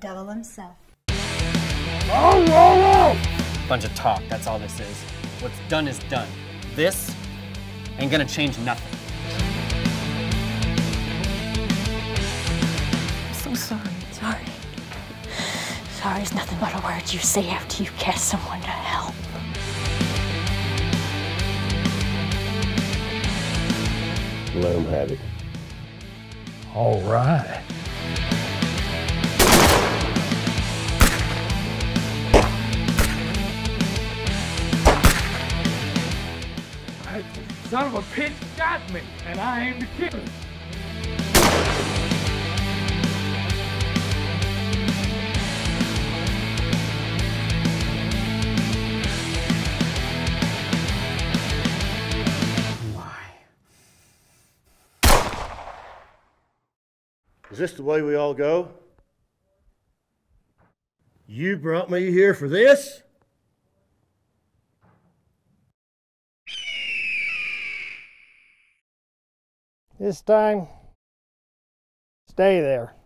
devil himself. Oh, whoa, whoa! Bunch of talk, that's all this is. What's done is done. This ain't gonna change nothing. I'm so sorry. Sorry. Sorry is nothing but a word you say after you cast someone to hell. Let him have it. All right. That son of a bitch got me, and I aim to kill him. Is this the way we all go? You brought me here for this? This time, stay there.